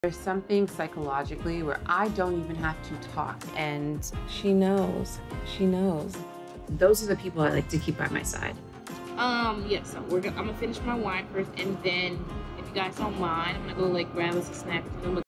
There's something psychologically where I don't even have to talk, and she knows. She knows. Those are the people I like to keep by my side. Yeah, so I'm gonna finish my wine first, and then if you guys don't mind, I'm gonna go like grab us a snack.